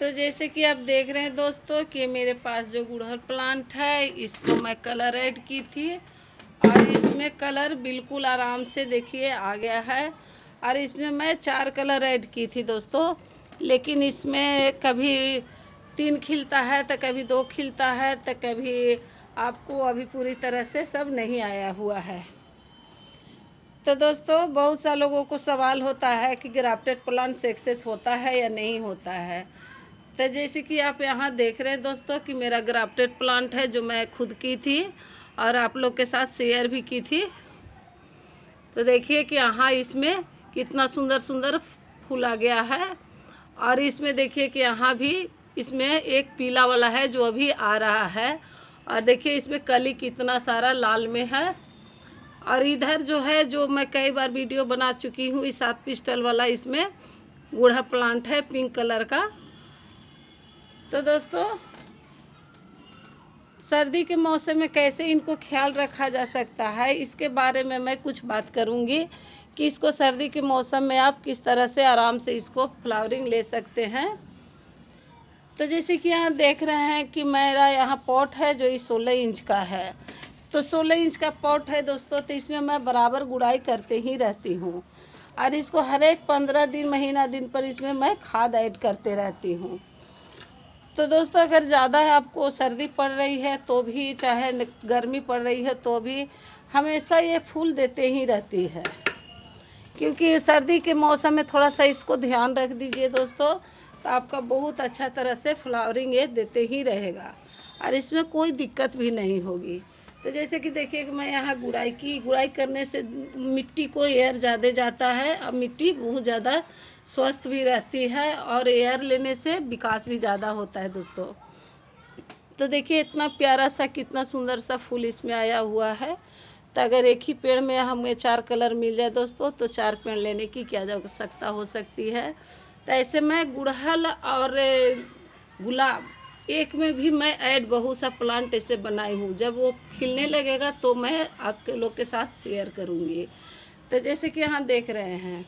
तो जैसे कि आप देख रहे हैं दोस्तों कि मेरे पास जो गुड़हल प्लांट है इसको मैं कलर ऐड की थी और इसमें कलर बिल्कुल आराम से देखिए आ गया है। और इसमें मैं 4 कलर ऐड की थी दोस्तों, लेकिन इसमें कभी 3 खिलता है तो कभी 2 खिलता है तो कभी आपको अभी पूरी तरह से सब नहीं आया हुआ है। तो दोस्तों बहुत सा लोगों को सवाल होता है कि ग्राफ्टेड प्लांट सक्सेस होता है या नहीं होता है। तो जैसे कि आप यहाँ देख रहे हैं दोस्तों कि मेरा ग्राफ्टेड प्लांट है जो मैं खुद की थी और आप लोग के साथ शेयर भी की थी। तो देखिए कि यहाँ इसमें कितना सुंदर सुंदर फूल आ गया है। और इसमें देखिए कि यहाँ भी इसमें एक पीला वाला है जो अभी आ रहा है। और देखिए इसमें कली कितना सारा लाल में है। और इधर जो है जो मैं कई बार वीडियो बना चुकी हूँ, इस 7 पिस्टल वाला इसमें गुड़हल प्लांट है पिंक कलर का। तो दोस्तों सर्दी के मौसम में कैसे इनको ख्याल रखा जा सकता है इसके बारे में मैं कुछ बात करूँगी कि इसको सर्दी के मौसम में आप किस तरह से आराम से इसको फ्लावरिंग ले सकते हैं। तो जैसे कि यहाँ देख रहे हैं कि मेरा यहाँ पॉट है जो इस 16 इंच का है। तो 16 इंच का पॉट है दोस्तों, तो इसमें मैं बराबर गुड़ाई करते ही रहती हूँ और इसको हर एक 15 दिन महीना दिन पर इसमें मैं खाद ऐड करते रहती हूँ। तो दोस्तों अगर ज़्यादा आपको सर्दी पड़ रही है तो भी, चाहे गर्मी पड़ रही है तो भी, हमेशा ये फूल देते ही रहती है। क्योंकि सर्दी के मौसम में थोड़ा सा इसको ध्यान रख दीजिए दोस्तों, तो आपका बहुत अच्छा तरह से फ्लावरिंग ये देते ही रहेगा और इसमें कोई दिक्कत भी नहीं होगी। तो जैसे कि देखिए कि मैं यहाँ गुड़ाई करने से मिट्टी को एयर ज़्यादा जाता है और मिट्टी बहुत ज़्यादा स्वस्थ भी रहती है और एयर लेने से विकास भी ज़्यादा होता है दोस्तों। तो देखिए इतना प्यारा सा कितना सुंदर सा फूल इसमें आया हुआ है। तो अगर एक ही पेड़ में हमें 4 कलर मिल जाए दोस्तों तो 4 पेड़ लेने की क्या आवश्यकता हो सकती है। तो ऐसे मैं गुड़हल और गुलाब एक में भी मैं ऐड बहुत सा प्लांट ऐसे बनाई हूँ। जब वो खिलने लगेगा तो मैं आपके लोग के साथ शेयर करूँगी। तो जैसे कि यहाँ देख रहे हैं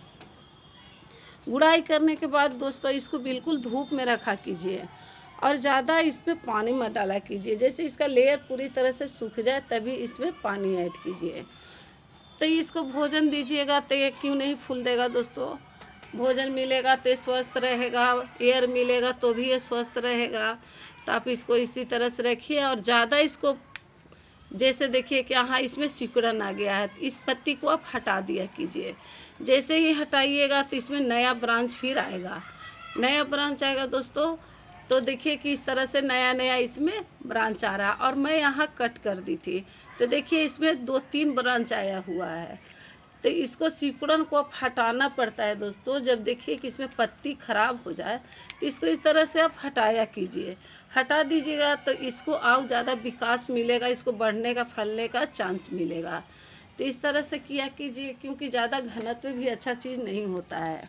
गुड़ाई करने के बाद दोस्तों इसको बिल्कुल धूप में रखा कीजिए और ज़्यादा इसमें पानी मत डाला कीजिए। जैसे इसका लेयर पूरी तरह से सूख जाए तभी इसमें पानी ऐड कीजिए। तो इसको भोजन दीजिएगा तो ये क्यों नहीं फूल देगा दोस्तों। भोजन मिलेगा तो स्वस्थ रहेगा, एयर मिलेगा तो भी ये स्वस्थ रहेगा। तो आप इसको इसी तरह से रखिए और ज़्यादा इसको, जैसे देखिए कि यहाँ इसमें सिकुड़न आ गया है, इस पत्ती को आप हटा दिया कीजिए। जैसे ही हटाइएगा तो इसमें नया ब्रांच फिर आएगा, नया ब्रांच आएगा दोस्तों। तो देखिए कि इस तरह से नया नया इसमें ब्रांच आ रहा है और मैं यहाँ कट कर दी थी तो देखिए इसमें 2-3 ब्रांच आया हुआ है। तो इसको सिकुड़न को आप हटाना पड़ता है दोस्तों। जब देखिए कि इसमें पत्ती खराब हो जाए तो इसको इस तरह से आप हटाया कीजिए, हटा दीजिएगा तो इसको और ज़्यादा विकास मिलेगा, इसको बढ़ने का फलने का चांस मिलेगा। तो इस तरह से किया कीजिए क्योंकि ज़्यादा घनत्व भी अच्छा चीज़ नहीं होता है।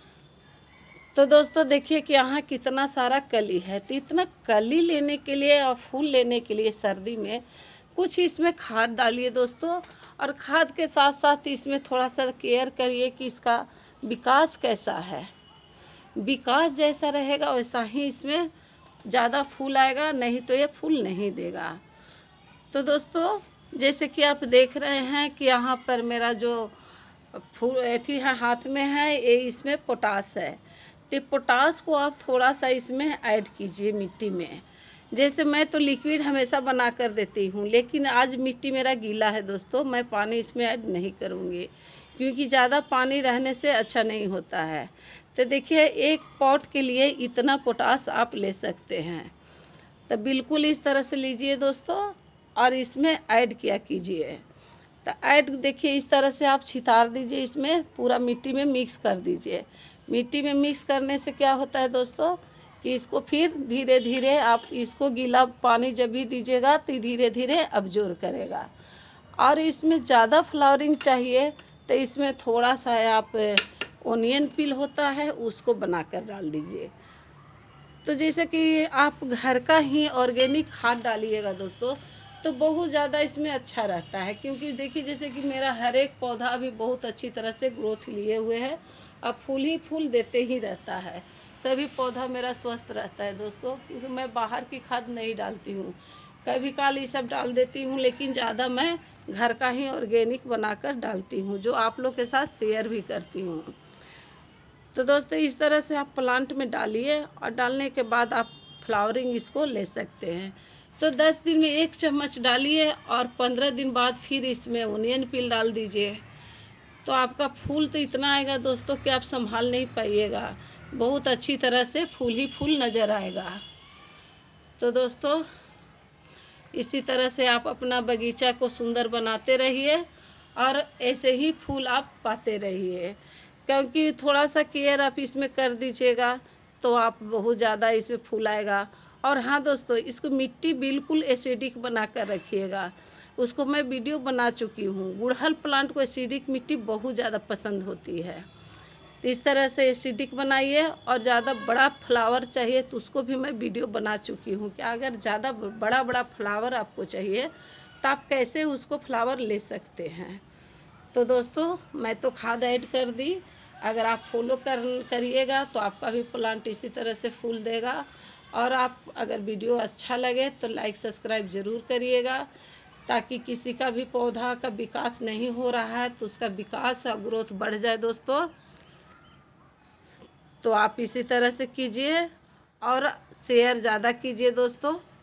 तो दोस्तों देखिए कि यहाँ कितना सारा कली है। तो इतना कली लेने के लिए और फूल लेने के लिए सर्दी में कुछ इसमें खाद डालिए दोस्तों। और खाद के साथ साथ इसमें थोड़ा सा केयर करिए कि इसका विकास कैसा है। विकास जैसा रहेगा वैसा ही इसमें ज़्यादा फूल आएगा, नहीं तो ये फूल नहीं देगा। तो दोस्तों जैसे कि आप देख रहे हैं कि यहाँ पर मेरा जो फूल एथी है हाथ में है, ये इसमें पोटास है। तो पोटास को आप थोड़ा सा इसमें ऐड कीजिए मिट्टी में। जैसे मैं तो लिक्विड हमेशा बना कर देती हूँ, लेकिन आज मिट्टी मेरा गीला है दोस्तों, मैं पानी इसमें ऐड नहीं करूँगी क्योंकि ज़्यादा पानी रहने से अच्छा नहीं होता है। तो देखिए एक पॉट के लिए इतना पोटास आप ले सकते हैं। तो बिल्कुल इस तरह से लीजिए दोस्तों और इसमें ऐड किया कीजिए। तो ऐड देखिए इस तरह से आप छितार दीजिए, इसमें पूरा मिट्टी में मिक्स कर दीजिए। मिट्टी में मिक्स करने से क्या होता है दोस्तों कि इसको फिर धीरे धीरे आप इसको गीला पानी जब भी दीजिएगा तो धीरे धीरे अब्जॉर्ब करेगा। और इसमें ज़्यादा फ्लावरिंग चाहिए तो इसमें थोड़ा सा आप ओनियन पील होता है उसको बनाकर डाल दीजिए। तो जैसे कि आप घर का ही ऑर्गेनिक खाद डालिएगा दोस्तों तो बहुत ज़्यादा इसमें अच्छा रहता है। क्योंकि देखिए जैसे कि मेरा हर एक पौधा भी बहुत अच्छी तरह से ग्रोथ लिए हुए है और फूल ही फूल देते ही रहता है। तभी पौधा मेरा स्वस्थ रहता है दोस्तों, क्योंकि मैं बाहर की खाद नहीं डालती हूँ। कभी काल ये सब डाल देती हूँ, लेकिन ज़्यादा मैं घर का ही ऑर्गेनिक बनाकर डालती हूँ, जो आप लोग के साथ शेयर भी करती हूँ। तो दोस्तों इस तरह से आप प्लांट में डालिए और डालने के बाद आप फ्लावरिंग इसको ले सकते हैं। तो 10 दिन में 1 चम्मच डालिए और 15 दिन बाद फिर इसमें ओनियन पील डाल दीजिए। तो आपका फूल तो इतना आएगा दोस्तों कि आप संभाल नहीं पाइएगा, बहुत अच्छी तरह से फूल ही फूल नज़र आएगा। तो दोस्तों इसी तरह से आप अपना बगीचा को सुंदर बनाते रहिए और ऐसे ही फूल आप पाते रहिए, क्योंकि थोड़ा सा केयर आप इसमें कर दीजिएगा तो आप बहुत ज़्यादा इसमें फूल आएगा। और हाँ दोस्तों, इसको मिट्टी बिल्कुल एसिडिक बना कर रखिएगा, उसको मैं वीडियो बना चुकी हूँ। गुड़हल प्लांट को एसिडिक मिट्टी बहुत ज़्यादा पसंद होती है, तो इस तरह से एसिडिक बनाइए। और ज़्यादा बड़ा फ्लावर चाहिए तो उसको भी मैं वीडियो बना चुकी हूँ कि अगर ज़्यादा बड़ा बड़ा फ्लावर आपको चाहिए तो आप कैसे उसको फ्लावर ले सकते हैं। तो दोस्तों मैं तो खाद ऐड कर दी, अगर आप फॉलो करिएगा तो आपका भी प्लांट इसी तरह से फूल देगा। और आप अगर वीडियो अच्छा लगे तो लाइक सब्सक्राइब ज़रूर करिएगा, ताकि किसी का भी पौधा का विकास नहीं हो रहा है तो उसका विकास और ग्रोथ बढ़ जाए दोस्तों। तो आप इसी तरह से कीजिए और शेयर ज़्यादा कीजिए दोस्तों।